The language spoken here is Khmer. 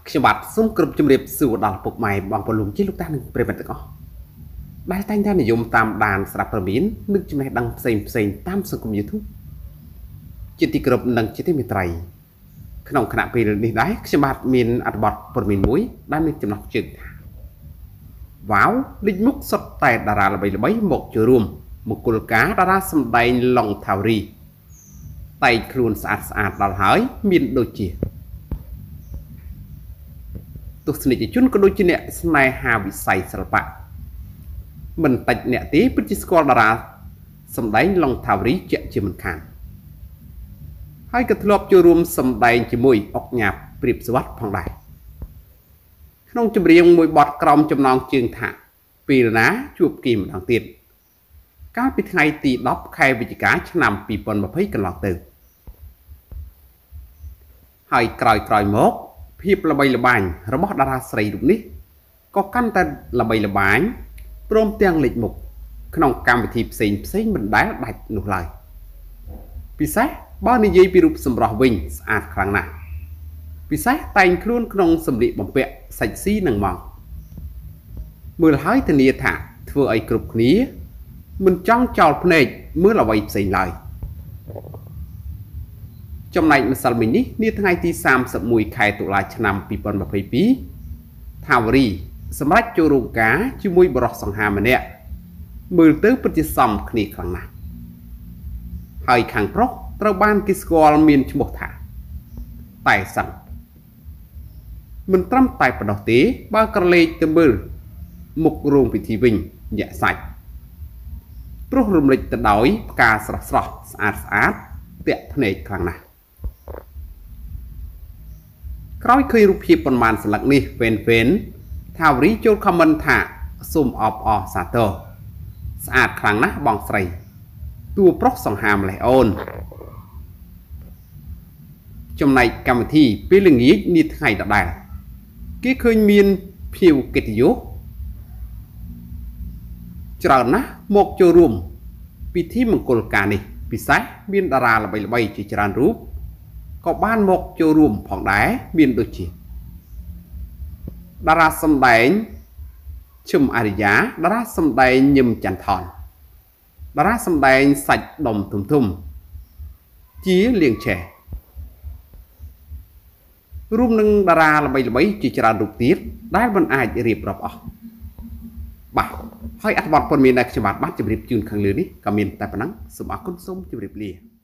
ខ្ញុំបាទសូមគ្រប់ជម្រាបសួរដល់ពុកម៉ែបងប្អូនជាលោកតានិងប្រិយមិត្តទាំងអស់ដែលតែងតែនិយមតាមដានស្រាប់ព័ត៌មាននិងចំណេះដឹងផ្សេងតាមសង្គម YouTube ជាទីគោរពនិងជាទីមេត្រីក្នុងគណៈពេលនេះដែរខ្ញុំបាទមានអត្ថបទព័ត៌មានមួយដែលមានចំណងជើងថាវ៉ាវលេចមុខសុទ្ធតែតារាល្បីៗមកចូលរួមមង្គលការតារាសម្ដែងឡុងថាវរីតែងខ្លួនស្អាតដល់ហើយមានដូចជាទស្សនិកជនក៏ដូចជាអ្នកស្នេហាវិស័យសិល្បៈមិនតិចអ្នកទេពិតជាស្គាល់តារាសម្ដែងឡុងថាវរីជាក់ជាមិនខានហើយក៏ធ្លាប់ចូលរួមសម្ដែងជាមួយអុកញ៉ាព្រៀបសវត្ថផងដែរក្នុងចម្រៀងមួយបទក្រោមចំណងជើងថាពេលណាជួបគេម្ដងទៀតកាលពីថ្ងៃទី10ខែវិច្ឆិកាឆ្នាំ2020កន្លងទៅហើយក្រោយមកភាពល្បីល្បាញរបស់តារាស្រីរូបនេះក៏កាន់តែល្បីល្បាញព្រមទាំងលេចមុខក្នុងកម្មវិធីផ្សេងមិនដែលដាច់នោះឡើយពិសេសបើនិយាយពីរូបសម្រស់វិញស្អាតខ្លាំងណាស់ពិសេសតែងខ្លួនក្នុងសម្លៀកបំពាក់សាច់ស៊ីនឹងមកមើលហើយធានាថាធ្វើឲ្យគ្រប់គ្នាមិនចង់ចោលភ្នែកមើលអ្វីផ្សេងឡើយចំណែកម្សិលមិញនេះនាថ្ងៃទី31ខែតុលាឆ្នាំ2022ថាវរីសម្រាប់ចូលរោងការជាមួយបរិសុសង្ហាម្នាក់មើលទៅពិតជាសមគ្នាខ្លាំងណាស់ហើយខាងប្រុសត្រូវបានគេស្គាល់មានឈ្មោះថាតែសឹងមិនត្រឹមតែប៉ុណ្ណោះទេបើក្រឡេកទៅមើលមុខរោងពិធីវិញញាក់សាច់ព្រោះរំលេចទៅដោយផ្កាស្រស់ស្អាតទាក់ភ្នែកខ្លាំងណាស់ក្រោយឃើញរូបភាពប៉ុន្មានស្លឹកនេះវេនថាវរីចូលខមមិនថាសូមអបអរសាទរស្អាតខ្លាំងណាស់បងស្រីតួប្រុសសង្ហាម្លេះអូនចំណែកកម្មវិធីពេលល្ងាចនាថ្ងៃដដែលគេឃើញមានភ្ញៀវកិត្តិយសច្រើនណាស់មកចូលរួមពិធីមង្គលការនេះពិសេសមានតារាល្បីៗជាច្រើនរូបក៏បានមកចូលរួមផងដែរមានដូចជាតារាសម្ដែងឈឹមអារិយាតារាសម្ដែងញឹមចន្ទថនតារាសម្ដែងសាច់ដុំធំជាលៀងឆេះរួមនឹងតារាល្បីៗជាច្រើនរូបទៀតដែលមិនអាចរៀបរាប់អស់បាទហើយអត្ថបទព័ត៌មានដែលខ្ញុំបានជម្រាបជូនខាងលើនេះក៏មានតែប៉ុណ្ណឹងសូមអរគុណសូមជម្រាបលា